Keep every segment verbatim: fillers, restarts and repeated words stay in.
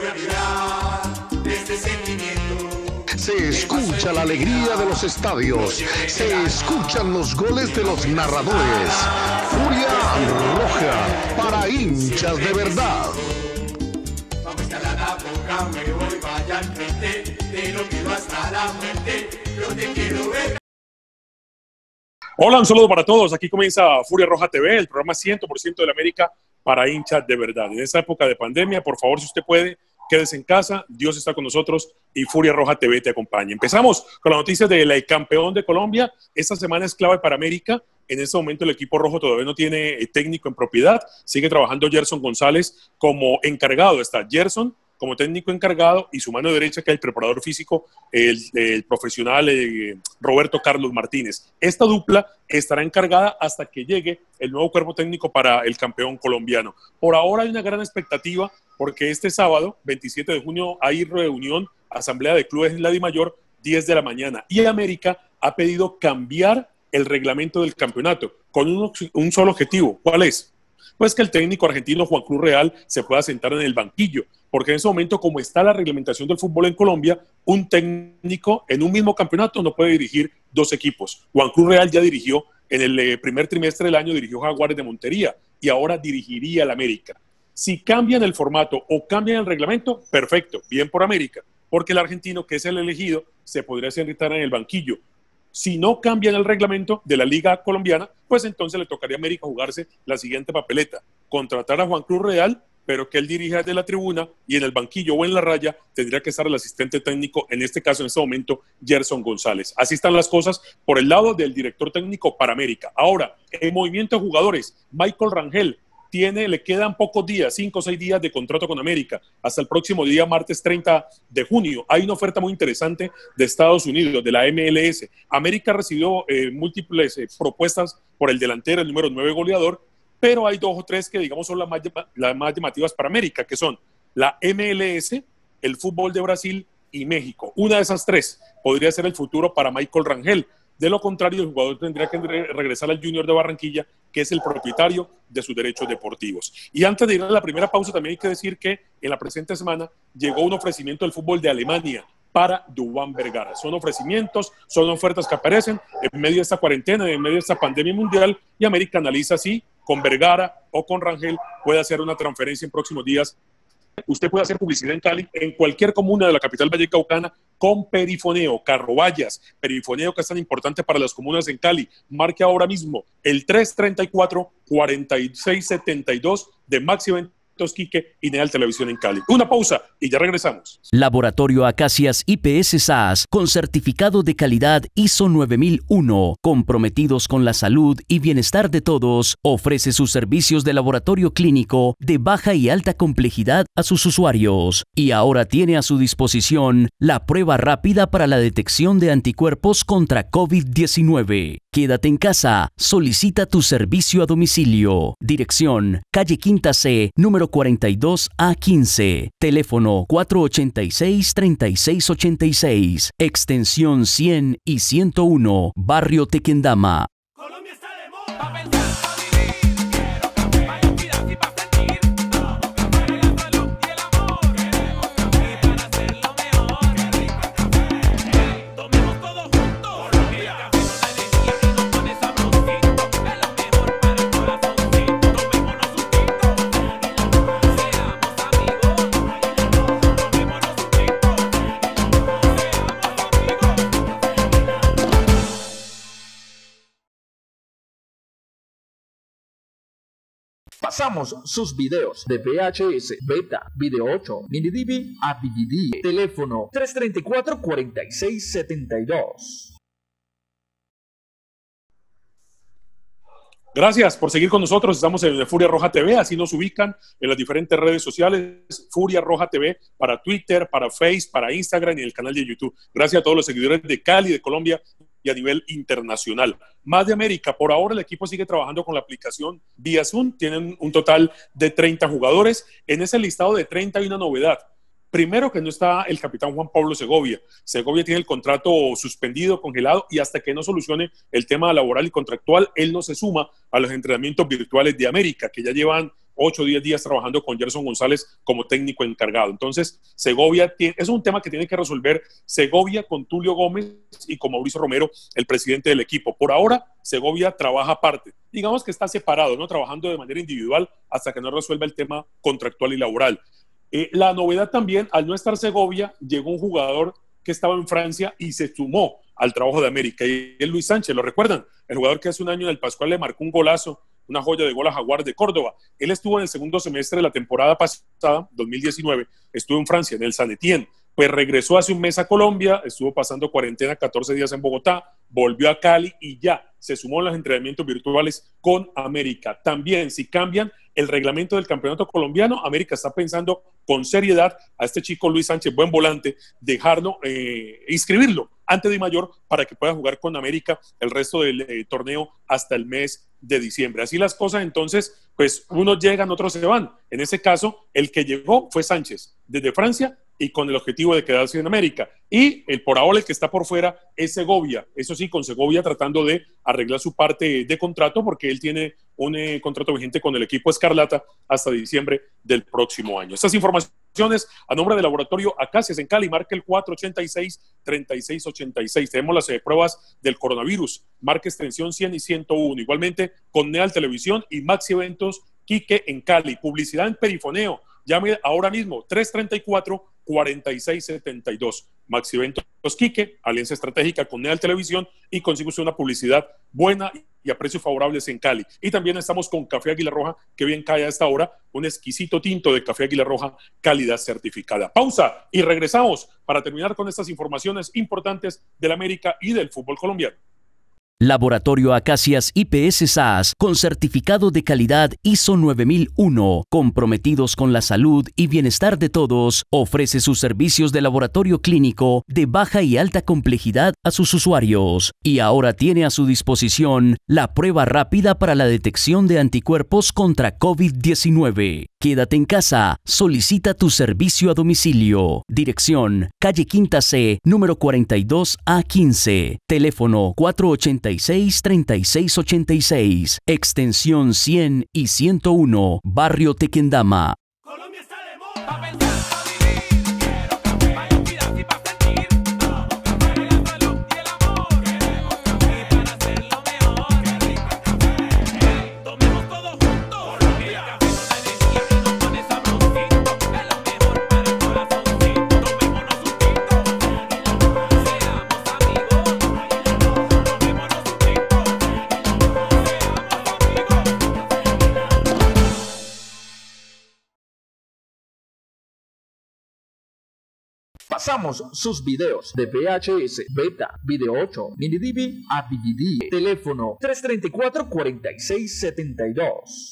realidad de este sentimiento. Se escucha la alegría de los estadios, se escuchan los goles de los narradores. Furia Roja, para hinchas de verdad. Vamos a la boca, me voy, vaya al frente, te lo pido hasta la muerte, yo te quiero ver. Hola, un saludo para todos. Aquí comienza Furia Roja T V, el programa cien por ciento de la América para hinchas de verdad. En esta época de pandemia, por favor, si usted puede, quédese en casa. Dios está con nosotros y Furia Roja T V te acompaña. Empezamos con la noticia del campeón de Colombia. Esta semana es clave para América. En este momento el equipo rojo todavía no tiene técnico en propiedad. Sigue trabajando Gerson González como encargado. Está Gerson como técnico encargado y su mano derecha, que es el preparador físico, el, el profesional eh, Roberto Carlos Martínez. Esta dupla estará encargada hasta que llegue el nuevo cuerpo técnico para el campeón colombiano. Por ahora hay una gran expectativa porque este sábado, veintisiete de junio, hay reunión, asamblea de clubes en la Dimayor, diez de la mañana. Y América ha pedido cambiar el reglamento del campeonato con un, un solo objetivo. ¿Cuál es? Pues que el técnico argentino Juan Cruz Real se pueda sentar en el banquillo, porque en ese momento, como está la reglamentación del fútbol en Colombia, un técnico en un mismo campeonato no puede dirigir dos equipos. Juan Cruz Real ya dirigió en el eh, primer trimestre del año, dirigió Jaguares de Montería y ahora dirigiría al América. Si cambian el formato o cambian el reglamento, perfecto, bien por América, porque el argentino, que es el elegido, se podría sentar en el banquillo. Si no cambian el reglamento de la Liga Colombiana, pues entonces le tocaría a América jugarse la siguiente papeleta: contratar a Juan Cruz Real, pero que él dirija desde la tribuna, y en el banquillo o en la raya tendría que estar el asistente técnico, en este caso, en este momento, Gerson González. Así están las cosas por el lado del director técnico para América. Ahora, en movimiento de jugadores, Michael Rangel tiene, le quedan pocos días, cinco o seis días de contrato con América, hasta el próximo día, martes treinta de junio. Hay una oferta muy interesante de Estados Unidos, de la M L S. América recibió eh, múltiples eh, propuestas por el delantero, el número nueve goleador, pero hay dos o tres que, digamos, son las más, las más llamativas para América, que son la M L S, el fútbol de Brasil y México. Una de esas tres podría ser el futuro para Michael Rangel. De lo contrario, el jugador tendría que regresar al Junior de Barranquilla, que es el propietario de sus derechos deportivos. Y antes de ir a la primera pausa, también hay que decir que en la presente semana llegó un ofrecimiento del fútbol de Alemania para Duván Vergara. Son ofrecimientos, son ofertas que aparecen en medio de esta cuarentena, en medio de esta pandemia mundial, y América analiza si con Vergara o con Rangel puede hacer una transferencia en próximos días. Usted puede hacer publicidad en Cali, en cualquier comuna de la capital vallecaucana, con Perifoneo, Carrobayas, Perifoneo, que es tan importante para las comunas en Cali. Marque ahora mismo el tres treinta y cuatro, cuarenta y seis setenta y dos de Maxi Eventos Quique y Neal Televisión en Cali. Una pausa y ya regresamos. Laboratorio Acacias I P S S A S con certificado de calidad I S O nueve mil uno, comprometidos con la salud y bienestar de todos, ofrece sus servicios de laboratorio clínico de baja y alta complejidad a sus usuarios. Y ahora tiene a su disposición la prueba rápida para la detección de anticuerpos contra COVID diecinueve. Quédate en casa, solicita tu servicio a domicilio. Dirección: calle Quinta C, número cuarenta y dos A quince. Teléfono cuatro ochenta y seis, treinta y seis ochenta y seis. Extensión cien y ciento uno. Barrio Tequendama. Colombia está de moda. Pa' pensar, pa' vivir. Quiero café, pa' inspirar y pa' sentir. Todo café, la salud y el amor. Queremos café para hacerlo mejor. Qué rico el café. Tomemos todos juntos. Colombia. El café nos da energía y nos pone sabrosito. Es lo mejor para el corazoncito. Tomémonos un tinto. Seamos amigos. Tomémonos un tinto. Seamos amigos. Pasamos sus videos de V H S, Beta, Video ocho, Mini D V a D V D. Teléfono tres treinta y cuatro, cuarenta y seis setenta y dos. Gracias por seguir con nosotros. Estamos en Furia Roja T V, así nos ubican en las diferentes redes sociales. Furia Roja T V para Twitter, para Facebook, para Instagram y el canal de YouTube. Gracias a todos los seguidores de Cali, de Colombia y a nivel internacional. Más de América, por ahora el equipo sigue trabajando con la aplicación vía Zoom. Tienen un total de treinta jugadores. En ese listado de treinta hay una novedad. Primero, que no está el capitán Juan Pablo Segovia. Segovia tiene el contrato suspendido, congelado, y hasta que no solucione el tema laboral y contractual, él no se suma a los entrenamientos virtuales de América, que ya llevan ocho o diez días trabajando con Gerson González como técnico encargado. Entonces, Segovia tiene, es un tema que tiene que resolver Segovia con Tulio Gómez y con Mauricio Romero, el presidente del equipo. Por ahora, Segovia trabaja aparte. Digamos que está separado, ¿no? Trabajando de manera individual hasta que no resuelva el tema contractual y laboral. Eh, la novedad también, al no estar Segovia, llegó un jugador que estaba en Francia y se sumó al trabajo de América, y es Luis Sánchez, ¿lo recuerdan? El jugador que hace un año en el Pascual le marcó un golazo, una joya de gol a Jaguares de Córdoba. Él estuvo en el segundo semestre de la temporada pasada, dos mil diecinueve, estuvo en Francia, en el Saint Etienne, pues regresó hace un mes a Colombia, estuvo pasando cuarentena catorce días en Bogotá, volvió a Cali y ya se sumó a los entrenamientos virtuales con América. También, si cambian el reglamento del campeonato colombiano, América está pensando con seriedad a este chico Luis Sánchez, buen volante, dejarlo, eh, inscribirlo ante Di Mayor para que pueda jugar con América el resto del eh, torneo hasta el mes de diciembre. Así las cosas, entonces, pues unos llegan, otros se van. En ese caso, el que llegó fue Sánchez, desde Francia, y con el objetivo de quedarse en América. Y el por ahora el que está por fuera es Segovia. Eso sí, con Segovia tratando de arreglar su parte de contrato, porque él tiene un eh, contrato vigente con el equipo Escarlata hasta diciembre del próximo año. Estas informaciones a nombre del laboratorio Acacias en Cali, marca el cuatro ochenta y seis, treinta y seis ochenta y seis. Tenemos las eh, pruebas del coronavirus, marca extensión cien y ciento uno. Igualmente con Neal Televisión y Maxi Eventos Quique en Cali. Publicidad en Perifoneo. Llame ahora mismo, tres treinta y cuatro, cuarenta y seis setenta y dos. Maxi Eventos Quique, alianza estratégica con Neal Televisión, y consigue usted una publicidad buena y a precios favorables en Cali. Y también estamos con Café Águila Roja, que bien cae a esta hora, un exquisito tinto de Café Águila Roja, calidad certificada. Pausa y regresamos para terminar con estas informaciones importantes del América y del fútbol colombiano. Laboratorio Acacias I P S S A S con certificado de calidad I S O nueve mil uno, comprometidos con la salud y bienestar de todos, ofrece sus servicios de laboratorio clínico de baja y alta complejidad a sus usuarios. Y ahora tiene a su disposición la prueba rápida para la detección de anticuerpos contra COVID diecinueve. Quédate en casa, solicita tu servicio a domicilio. Dirección, calle Quinta C, número cuarenta y dos A quince. Teléfono cuatro ochenta y seis, treinta y seis ochenta y seis. Extensión cien y ciento uno, Barrio Tequendama. Colombia está de moda. Pa' pensar, pa' vivir, quiero café. Pa' inspirarse y pa' sentir todo café. La salud y el amor. Queremos café. Y para hacerlo mejor. Qué rico el café. Tomemos todos juntos. Colombia. El café nos da energía y nos pone sabrosito. Es lo mejor para el corazoncito. Tomémonos un tinto. Seamos amigos. Tomémonos un tinto. Seamos amigos. Pasamos sus videos de V H S, Beta, Video ocho, Mini D V a D V D. Teléfono tres treinta y cuatro, cuarenta y seis setenta y dos.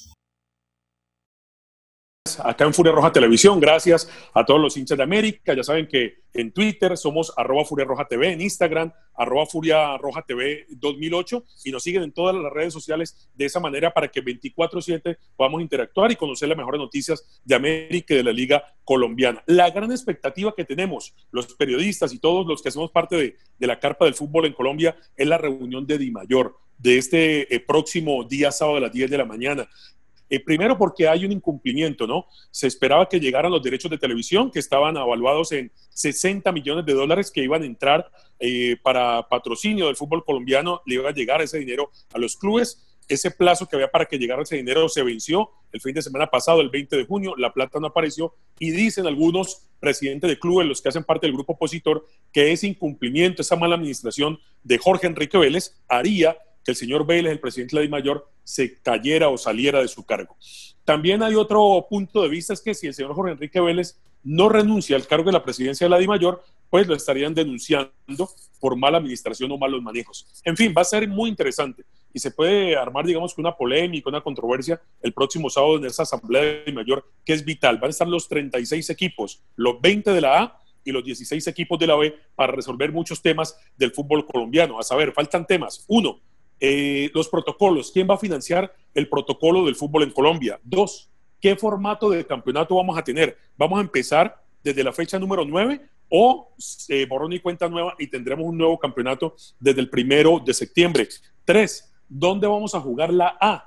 Acá en Furia Roja Televisión, gracias a todos los hinchas de América. Ya saben que en Twitter somos arroba Furia Roja T V, en Instagram arroba Furia Roja T V dos mil ocho, y nos siguen en todas las redes sociales de esa manera para que veinticuatro siete podamos interactuar y conocer las mejores noticias de América y de la Liga Colombiana. La gran expectativa que tenemos los periodistas y todos los que hacemos parte de, de la carpa del fútbol en Colombia es la reunión de Di Mayor de este eh, próximo día sábado a las diez de la mañana. Eh, primero porque hay un incumplimiento, ¿no? Se esperaba que llegaran los derechos de televisión, que estaban avaluados en sesenta millones de dólares que iban a entrar eh, para patrocinio del fútbol colombiano. Le iba a llegar ese dinero a los clubes. Ese plazo que había para que llegara ese dinero se venció el fin de semana pasado, el veinte de junio. La plata no apareció y dicen algunos presidentes de clubes, los que hacen parte del grupo opositor, que ese incumplimiento, esa mala administración de Jorge Enrique Vélez haría que el señor Vélez, el presidente de la Di Mayor, se cayera o saliera de su cargo. También hay otro punto de vista, es que si el señor Jorge Enrique Vélez no renuncia al cargo de la presidencia de la Di Mayor, pues lo estarían denunciando por mala administración o malos manejos. En fin, va a ser muy interesante y se puede armar, digamos, que una polémica, una controversia el próximo sábado en esa asamblea de Di Mayor, que es vital. Van a estar los treinta y seis equipos, los veinte de la A y los dieciséis equipos de la B para resolver muchos temas del fútbol colombiano. A saber, faltan temas. Uno, Eh, los protocolos, ¿quién va a financiar el protocolo del fútbol en Colombia? Dos, ¿qué formato de campeonato vamos a tener? ¿Vamos a empezar desde la fecha número nueve o eh, borrón y cuenta nueva y tendremos un nuevo campeonato desde el primero de septiembre? Tres, ¿dónde vamos a jugar la A?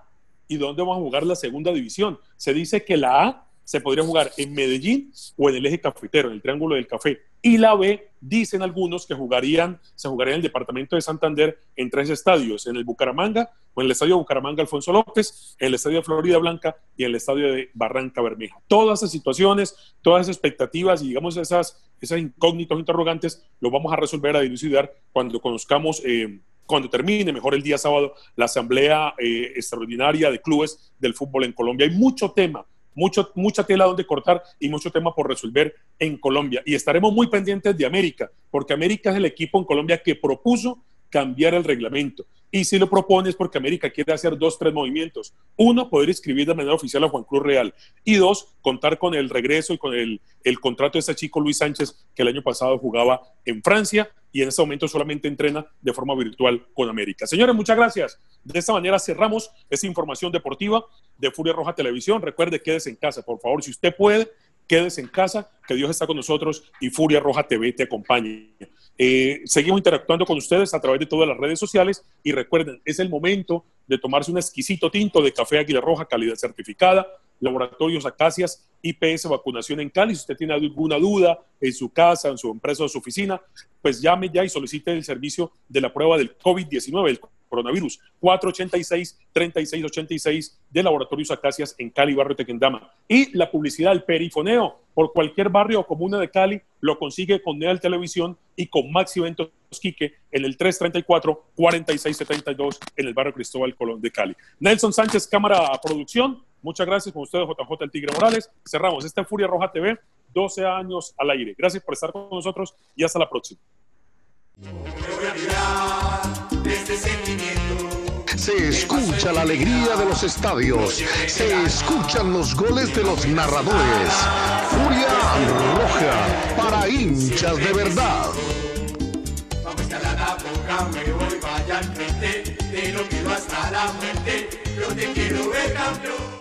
y dónde vamos a jugar la segunda división. Se dice que la A se podría jugar en Medellín o en el eje cafetero, en el Triángulo del Café. Y la B, dicen algunos que jugarían, se jugaría en el departamento de Santander en tres estadios, en el Bucaramanga, o en el estadio de Bucaramanga Alfonso López, en el estadio de Florida Blanca y en el estadio de Barranca Bermeja. Todas esas situaciones, todas esas expectativas y digamos esas, esas incógnitas, interrogantes, los vamos a resolver, a dilucidar cuando conozcamos, eh, cuando termine, mejor el día sábado, la asamblea eh, extraordinaria de clubes del fútbol en Colombia. Hay mucho tema, Mucho, mucha tela donde cortar y mucho tema por resolver en Colombia. Y estaremos muy pendientes de América, porque América es el equipo en Colombia que propuso cambiar el reglamento. Y si lo propone es porque América quiere hacer dos, tres movimientos. Uno, poder inscribir de manera oficial a Juan Cruz Real. Y dos, contar con el regreso y con el, el contrato de ese chico Luis Sánchez, que el año pasado jugaba en Francia y en este momento solamente entrena de forma virtual con América. Señores, muchas gracias. De esta manera cerramos esta información deportiva de Furia Roja Televisión. Recuerde, quédese en casa, por favor. Si usted puede, quédese en casa, que Dios está con nosotros y Furia Roja T V te acompaña. Eh, seguimos interactuando con ustedes a través de todas las redes sociales y recuerden, es el momento de tomarse un exquisito tinto de café Águila Roja, calidad certificada, Laboratorios Acacias, I P S Vacunación en Cali. Si usted tiene alguna duda en su casa, en su empresa o en su oficina, pues llame ya y solicite el servicio de la prueba del COVID diecinueve, el coronavirus, cuatro ocho seis, tres seis ocho seis de Laboratorios Acacias en Cali, barrio Tequendama. Y la publicidad, el perifoneo, por cualquier barrio o comuna de Cali, lo consigue con Neal Televisión y con Maxi Eventos Quique en el tres tres cuatro, cuatro seis siete dos en el barrio Cristóbal Colón de Cali. Nelson Sánchez, cámara producción. Muchas gracias con ustedes, J J el Tigre Morales. Cerramos esta Furia Roja T V, doce años al aire. Gracias por estar con nosotros y hasta la próxima. Se escucha la alegría de los estadios, se escuchan los goles de los narradores. Furia Roja, para hinchas de verdad. Vamos a la boca, me voy, vaya al frente, te lo quiero hasta la muerte, yo te quiero ver campeón.